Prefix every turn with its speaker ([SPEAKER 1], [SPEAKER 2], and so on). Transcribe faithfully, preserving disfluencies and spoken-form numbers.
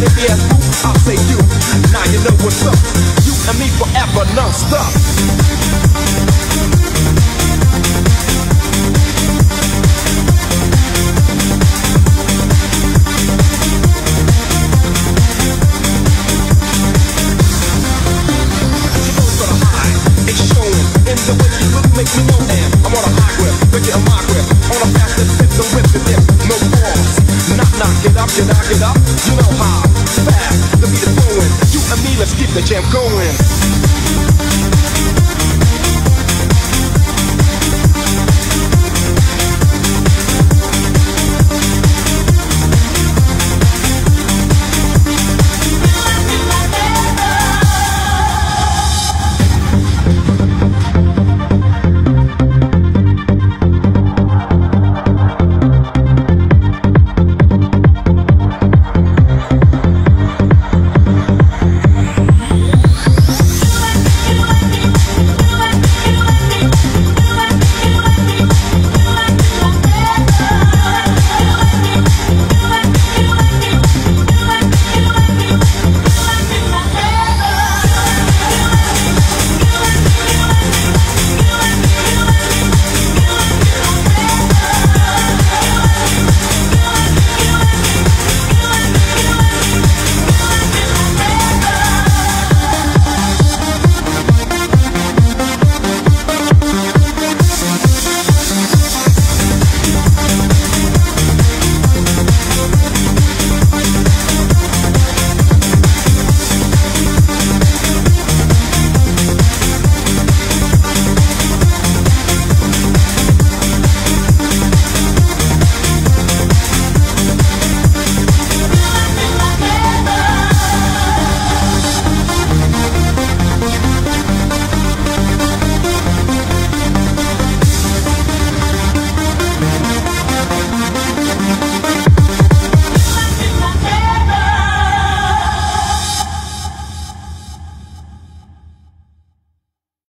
[SPEAKER 1] if you ask who, I'll say you. Now you know what's up. You and me forever, non-stop. The way you look makes me know and I'm on a high grip, make it a my grip. On a path that fits the whip and dip, no pause. Knock, knock, get up, get out, get up. You know how fast the beat is flowing. You and me, let's keep the jam going.